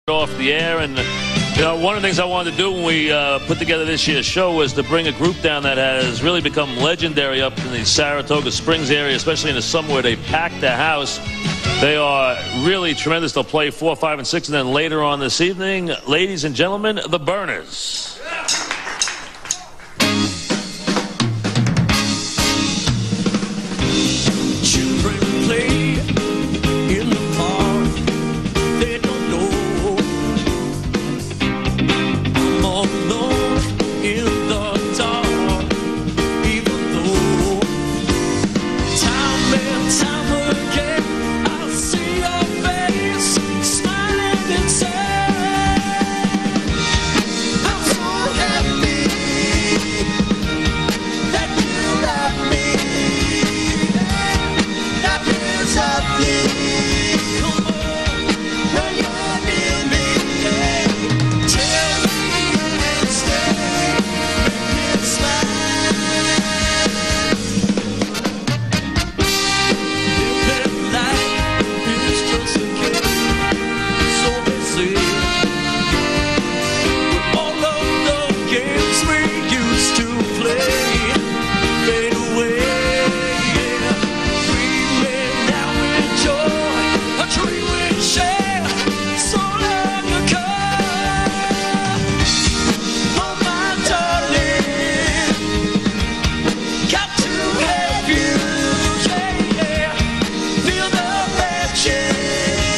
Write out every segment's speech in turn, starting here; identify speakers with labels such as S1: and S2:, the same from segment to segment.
S1: off the air, and one of the things I wanted to do when we put together this year's show was to bring a group down that has really become legendary up in the Saratoga Springs area, especially in the summer where they pack the house. They are really tremendous. They'll play 4, 5, and 6, and then later on this evening, ladies and gentlemen, the Burners.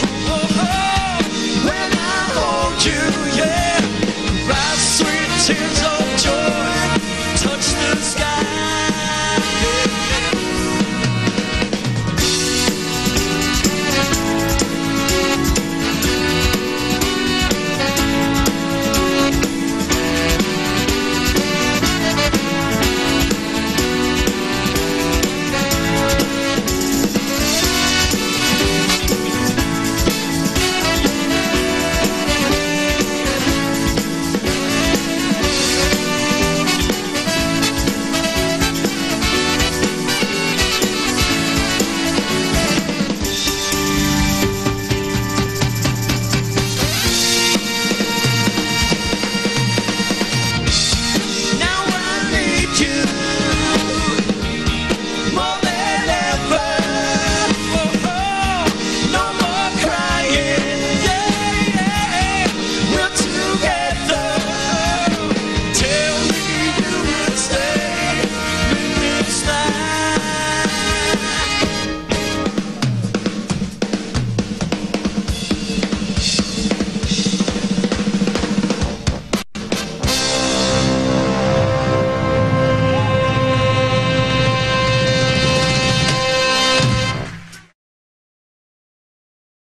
S2: Tears